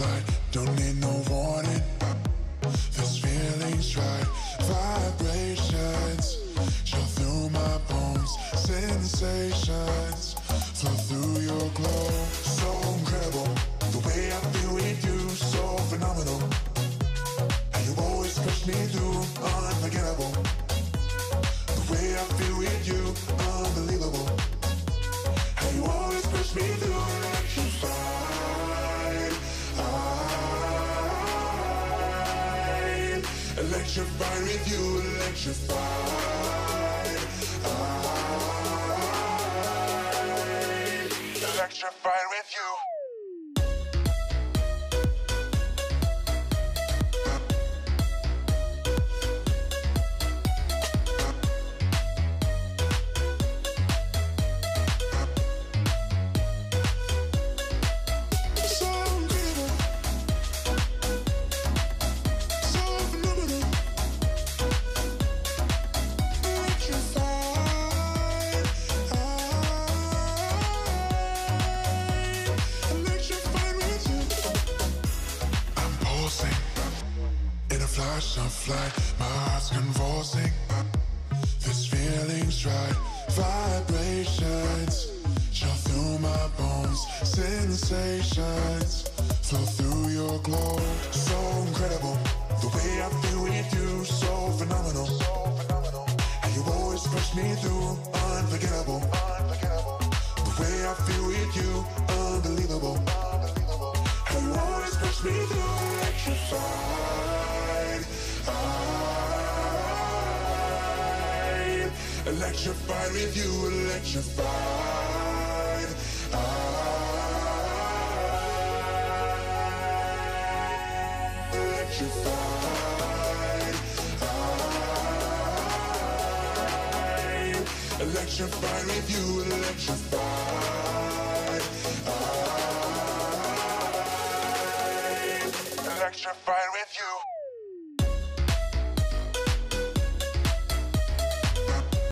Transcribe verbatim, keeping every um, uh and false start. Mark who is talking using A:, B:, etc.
A: flight, don't need no warning. This feeling's right, vibrations chill through my bones, sensations flow through your glow. So incredible, the way I feel with you, so phenomenal. And you always push me through, unforgettable. The way I feel with you, unbelievable. And you always push me through, electrified. I'm electrified with you, electrified. I'm electrified with you. Flight, my heart's convulsing. This feeling's right, vibrations chill through my bones, sensations flow through your glow. So incredible, the way I feel with you, so phenomenal. And you always push me through, unforgettable. The way I feel with you, unbelievable. And you always push me through, electrified. I'm electrified with you, electrified. I'm electrified. I'm electrified with you, electrified. I'm electrified.